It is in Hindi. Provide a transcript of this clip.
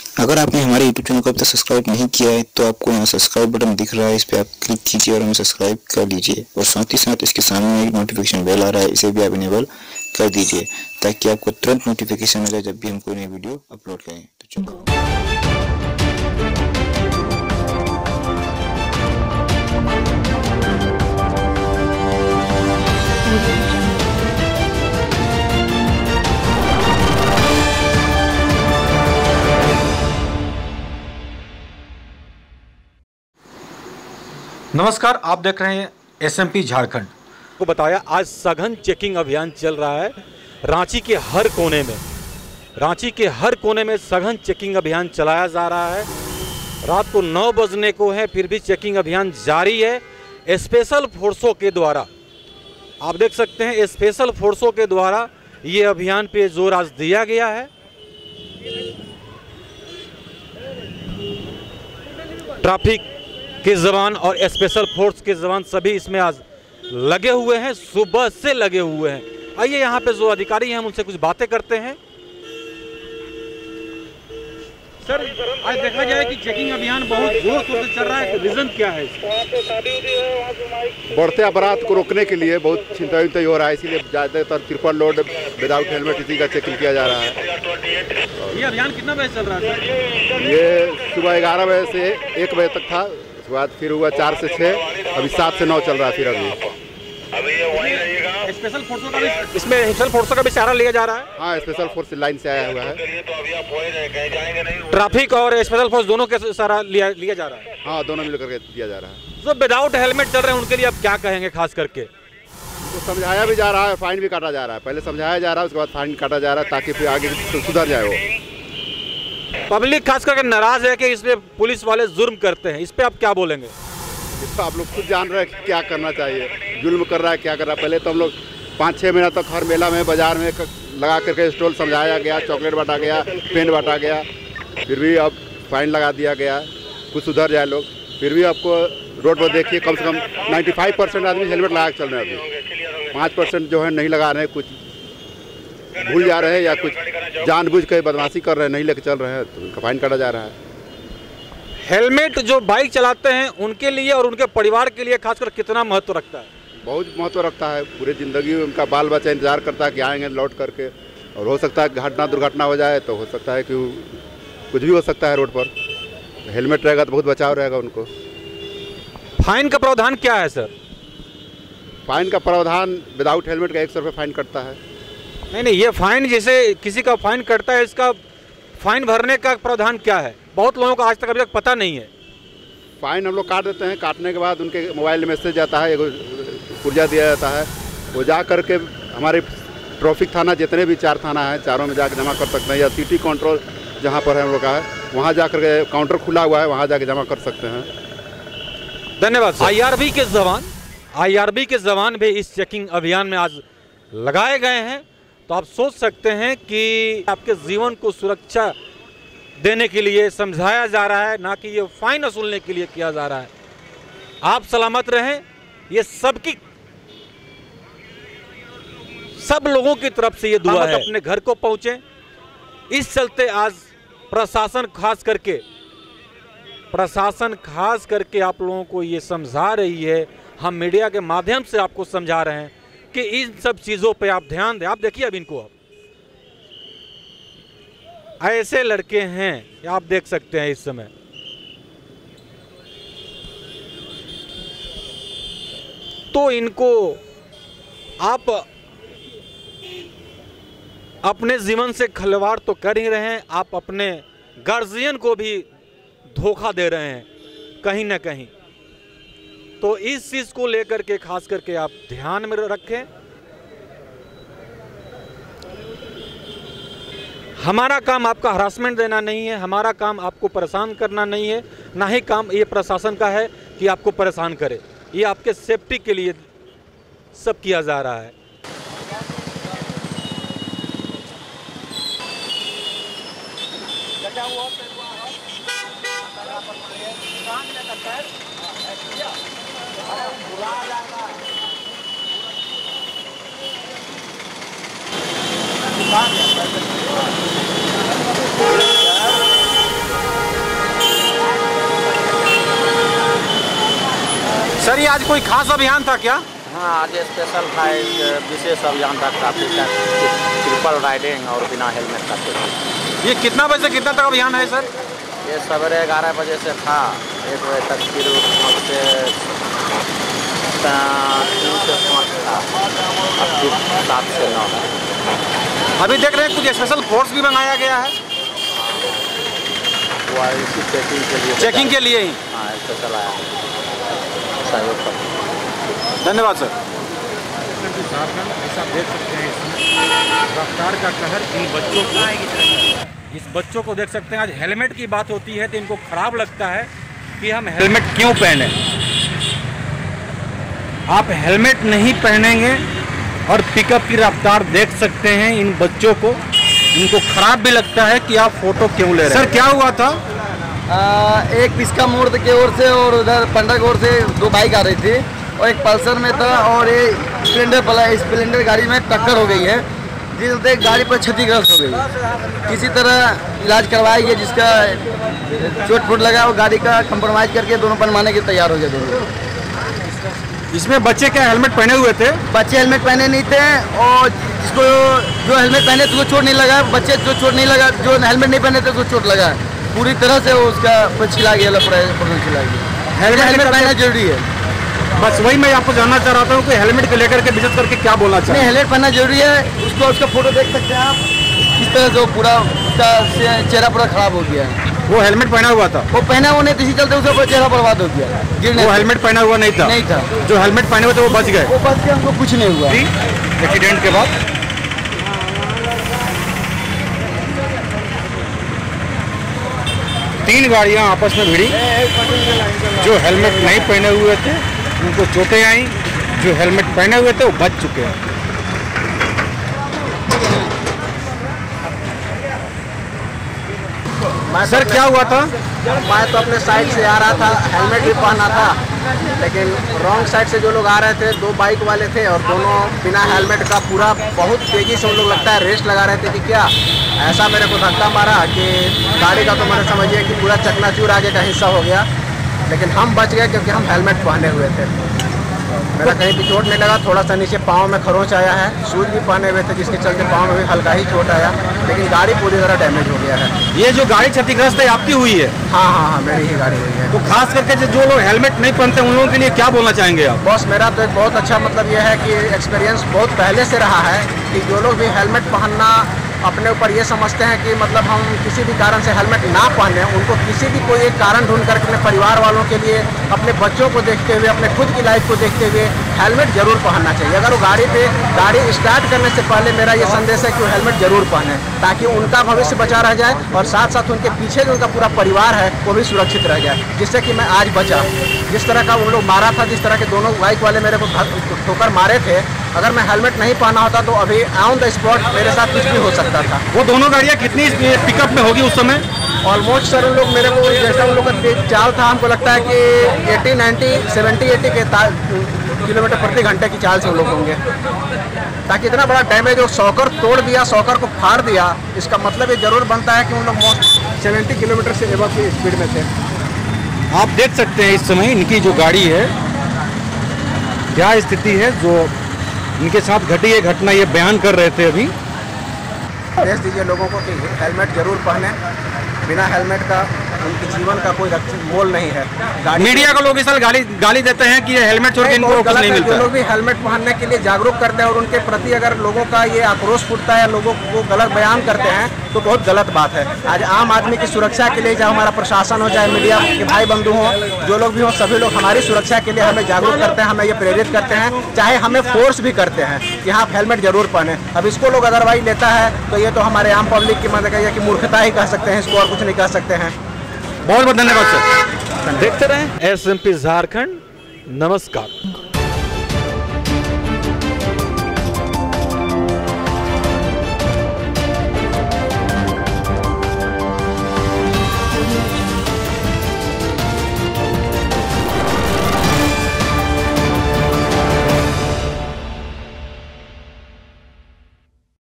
अगर आपने हमारे YouTube चैनल को अभी तक सब्सक्राइब नहीं किया है तो आपको यहाँ सब्सक्राइब बटन दिख रहा है, इस पर आप क्लिक कीजिए और हमें सब्सक्राइब कर लीजिए। और साथ ही साथ इसके सामने एक नोटिफिकेशन बेल आ रहा है, इसे भी आप इनेबल कर दीजिए ताकि आपको तुरंत नोटिफिकेशन मिले जब भी हम कोई नई वीडियो अपलोड करें। तो चलो नमस्कार, आप देख रहे हैं SMP झारखंड को बताया। आज सघन चेकिंग अभियान चल रहा है रांची के हर कोने में। रांची के हर कोने में सघन चेकिंग अभियान चलाया जा रहा है। रात को 9 बजने को है, फिर भी चेकिंग अभियान जारी है। स्पेशल फोर्सों के द्वारा आप देख सकते हैं, स्पेशल फोर्सों के द्वारा ये अभियान पे जोर आज दिया गया है। ट्रैफिक के जवान और स्पेशल फोर्स के जवान सभी इसमें आज लगे हुए हैं, सुबह से लगे हुए हैं। आइए यहाँ पे जो अधिकारी हैं हम उनसे कुछ बातें करते हैं। सर, आज देखा जाए कि चेकिंग अभियान बहुत जोर शोर से चल रहा है, रीजन क्या है? बढ़ते अपराध को रोकने के लिए बहुत चिंता हो रहा है, इसीलिए ज़्यादातर ट्रिपल लोड विदाउट हेलमेट इसी का चेकिंग किया जा रहा है। ये अभियान कितना बजे चल रहा है? ये सुबह 11 बजे से 1 बजे तक था, उसके बाद फिर हुआ 4 से 6, अभी 7 से 9 चल रहा है। फिर अभी स्पेशल फोर्सों का भी इसमें स्पेशल फोर्सों का भी सहारा लिया जा रहा है। हाँ, स्पेशल फोर्स लाइन से आया हुआ है। ट्रैफिक और स्पेशल फोर्स दोनों के सहारा लिया जा रहा है। हाँ, दोनों मिलकर के दिया जा रहा है। जो विदाउट हेलमेट चल रहे हैं उनके लिए आप क्या कहेंगे? खास करके तो समझाया भी जा रहा है, फाइन भी काटा जा रहा है। पहले समझाया जा रहा है, उसके बाद फाइन काटा जा रहा है ताकि फिर आगे सुधर जाए। वो पब्लिक खास करके नाराज है कि इस पे पुलिस वाले जुर्म करते हैं, इस पे आप क्या बोलेंगे? इसको आप लोग खुद जान रहे हैं कि क्या करना चाहिए। जुल्म कर रहा है, क्या कर रहा है। पहले तो हम लोग 5-6 महीना तक हर मेला में, बाजार में लगा करके स्टॉल समझाया गया, चॉकलेट बांटा गया, पेन बांटा गया, फिर भी अब फाइन लगा दिया गया। कुछ सुधर जाए लोग। फिर भी आपको रोड पर देखिए, कम से कम 95% आदमी हेलमेट लगा के चल रहे हैं। अभी 5% जो है नहीं लगा रहे हैं, कुछ भूल जा रहे हैं या कुछ जानबूझ के बदमाशी कर रहे हैं, नहीं लेके चल रहे हैं, तो उनका फाइन काटा जा रहा है। हेलमेट जो बाइक चलाते हैं उनके लिए और उनके परिवार के लिए खासकर कितना महत्व रखता है? बहुत महत्व रखता है। पूरी ज़िंदगी उनका बाल बच्चा इंतजार करता है कि आएंगे लौट करके, और हो सकता है घटना दुर्घटना हो जाए तो हो सकता है कि कुछ भी हो सकता है रोड पर। हेलमेट रहेगा तो बहुत बचाव रहेगा उनको। फाइन का प्रावधान क्या है सर? फाइन का प्रावधान विदाउट हेलमेट का 100 रुपये फाइन कटता है। नहीं, ये फाइन जैसे किसी का फाइन कटता है, इसका फाइन भरने का प्रावधान क्या है? बहुत लोगों को आज तक अभी तक पता नहीं है। फाइन हम लोग काट देते हैं, काटने के बाद उनके मोबाइल में मैसेज जाता है, एक पुर्जा दिया जाता है, वो जा करके हमारे ट्रैफिक थाना जितने भी 4 थाना है, चारों में जाकर जमा कर सकते हैं, या सिटी कंट्रोल जहाँ पर है हम लोग का है, वहाँ जा करके काउंटर खुला हुआ है, वहाँ जाके जमा कर सकते हैं। धन्यवाद। IRB के जवान भी इस चेकिंग अभियान में आज लगाए गए हैं। तो आप सोच सकते हैं कि आपके जीवन को सुरक्षा देने के लिए समझाया जा रहा है, ना कि ये फाइन वसूलने के लिए किया जा रहा है। आप सलामत रहें, ये सब लोगों की तरफ से ये दुआ है। अपने घर को पहुंचे। इस चलते आज प्रशासन खास करके आप लोगों को ये समझा रही है, हम मीडिया के माध्यम से आपको समझा रहे हैं कि इन सब चीज़ों पे आप ध्यान दें। आप देखिए अब इनको, आप ऐसे लड़के हैं, आप देख सकते हैं इस समय। तो इनको आप अपने जीवन से खिलवाड़ तो कर ही रहे हैं, आप अपने गार्जियन को भी धोखा दे रहे हैं कहीं ना कहीं। तो इस चीज़ को लेकर के खास करके आप ध्यान में रखें। हमारा काम आपका हरासमेंट देना नहीं है, हमारा काम आपको परेशान करना नहीं है, ना ही काम ये प्रशासन का है कि आपको परेशान करे। ये आपके सेफ्टी के लिए सब किया जा रहा है। सर ये आज कोई खास अभियान था क्या? हाँ, आज स्पेशल था, एक विशेष अभियान था ट्रैफिक का, ट्रिपल राइडिंग और बिना हेलमेट का चेकिंग। ये कितना बजे से कितना तक अभियान है सर? ये सवेरे 11 बजे से था, 1 बजे तक, फिर वहाँ से 3 से 5 था, अब फिर 7 से 9 है। अभी देख रहे हैं कुछ स्पेशल फोर्स भी मंगाया गया है वो इसी चेकिंग के लिए, चेकिंग के लिए ही। हाँ, स्पेशल आया है सहयोग कर। धन्यवाद सर। झारखंड ऐसा देख सकते हैं, इसमें रफ्तार का कहर इन बच्चों को, इस बच्चों को देख सकते हैं। आज हेलमेट की बात होती है तो इनको खराब लगता है कि हम हेलमेट क्यों पहने। आप हेलमेट नहीं पहनेंगे और पिकअप की रफ्तार देख सकते हैं इन बच्चों को, इनको खराब भी लगता है कि आप फोटो क्यों ले रहे हैं। सर क्या हुआ था? एक पिस्का मोड़ की ओर से और उधर पंडा की ओर से 2 बाइक आ रही थी और एक पल्सर में था और ये स्प्लेंडर गाड़ी में टक्कर हो गई है, जिससे गाड़ी पर क्षतिग्रस्त हो गई। किसी तरह इलाज करवाया गया, जिसका चोट फूट लगा और गाड़ी का कंप्रोमाइज करके दोनों बनवाने के तैयार हो गए दोनों। इसमें बच्चे क्या हेलमेट पहने हुए थे? बच्चे हेलमेट पहने नहीं थे और जिसको जो हेलमेट पहने थे उसको चोट नहीं लगा, बच्चे जो चोट नहीं लगा, जो हेलमेट नहीं पहने थे उसको चोट लगा। पूरी तरह से उसका छिला गया, छिला गया। हेलमेट पहनना जरूरी है। बस वही मैं आपको जानना चाह रहा था कि हेलमेट को लेकर के विशेष करके क्या बोलना चाहिए। हेलमेट पहनना जरूरी है। उसका फोटो देख सकते हैं आप, इस तरह से पूरा उसका चेहरा पूरा खराब हो गया है। वो हेलमेट पहना हुआ था? वो पहना हुआ नहीं था, इसी चलते उसका चेहरा बर्बाद हो गया। वो हेलमेट पहना हुआ नहीं था? नहीं था। जो हेलमेट पहने हुए थे वो बच गए? वो बच गए, उनको कुछ नहीं हुआ एक्सीडेंट के बाद। तीन गाड़ियां आपस में भिड़ी। जो हेलमेट नहीं पहने हुए थे उनको चोटें आई, जो हेलमेट पहने हुए थे वो बच चुके हैं। सर क्या हुआ था? मैं तो अपने साइड से आ रहा था, हेलमेट भी पहना था, लेकिन रॉन्ग साइड से जो लोग आ रहे थे 2 बाइक वाले थे और दोनों बिना हेलमेट का पूरा बहुत तेज़ी से उन लोग लगता है रेस लगा रहे थे कि क्या, ऐसा मेरे को धक्का मारा कि गाड़ी का तो मैंने समझिए कि पूरा चकनाचूर आगे का हिस्सा हो गया। लेकिन हम बच गए क्योंकि हम हेलमेट पहने हुए थे। मेरा कहीं भी चोट नहीं लगा, थोड़ा सा नीचे पाँव में खरोंच आया है, शूज भी पहने हुए थे जिसके चलते पाँव में भी हल्का ही चोट आया, लेकिन गाड़ी पूरी तरह डैमेज हो गया है। ये जो गाड़ी क्षतिग्रस्त है आपकी हुई है? हाँ, मेरी ही गाड़ी हुई है। तो खास करके जो लोग हेलमेट नहीं पहनते उन लोगों के लिए क्या बोलना चाहेंगे आप? बॉस, मेरा तो एक बहुत अच्छा मतलब यह है कि एक्सपीरियंस बहुत पहले से रहा है कि जो लोग भी हेलमेट पहनना अपने ऊपर ये समझते हैं कि मतलब हम किसी भी कारण से हेलमेट ना पहने, उनको किसी भी कोई एक कारण ढूंढ कर अपने परिवार वालों के लिए, अपने बच्चों को देखते हुए, अपने खुद की लाइफ को देखते हुए हेलमेट जरूर पहनना चाहिए। अगर वो गाड़ी स्टार्ट करने से पहले मेरा ये संदेश है कि वो हेलमेट जरूर पहने, ताकि उनका भविष्य बचा रह जाए और साथ साथ उनके पीछे जो उनका पूरा परिवार है वो भी सुरक्षित रह जाए, जिससे कि मैं आज बचा। जिस तरह का उन लोग मारा था, जिस तरह के दोनों बाइक वाले मेरे को ठोकर मारे थे, अगर मैं हेलमेट नहीं पहना होता तो अभी ऑन द स्पॉट मेरे साथ कुछ भी हो सकता था। वो दोनों गाड़ियाँ कितनी पिकअप में होगी उस समय? ऑलमोस्ट सर उन लोग मेरे को जैसा उन लोग का तेज चाल था, हमको लगता है कि 80, 90, 70, 80 के किलोमीटर प्रति घंटे की चाल से उन लोग होंगे, ताकि इतना बड़ा डैमेज हो, सॉकर तोड़ दिया, सॉकर को फाड़ दिया। इसका मतलब ये जरूर बनता है कि उन लोग 70 किलोमीटर से एबव की स्पीड में थे। आप देख सकते हैं इस समय इनकी जो गाड़ी है क्या स्थिति है, जो इनके साथ घटी है घटना ये बयान कर रहे थे अभी। संदेश दीजिए लोगों को कि हेलमेट जरूर पहने, बिना हेलमेट का उनके जीवन का कोई मोल नहीं है। मीडिया को लोग इस साल गाली देते हैं कि ये हेलमेट छोड़ के इनको कुछ नहीं मिलता। जो लोग भी हेलमेट पहनने के लिए जागरूक करते हैं और उनके प्रति अगर लोगों का ये आक्रोश फूटता है, लोगों को गलत बयान करते हैं, तो बहुत गलत बात है। आज आम आदमी की सुरक्षा के लिए, चाहे हमारा प्रशासन हो, चाहे मीडिया के भाई बंधु हों, जो लोग भी हों, सभी लोग हमारी सुरक्षा के लिए हमें जागरूक करते हैं, हमें ये प्रेरित करते हैं, चाहे हमें फोर्स भी करते हैं कि हाँ आप हेलमेट जरूर पहने। अब इसको लोग अदरवाइज लेता है तो ये तो हमारे आम पब्लिक की मतलब कि मूर्खता ही कह सकते हैं इसको, और कुछ नहीं कह सकते हैं। बहुत बहुत धन्यवाद सर। देखते रहें SMP झारखंड। नमस्कार।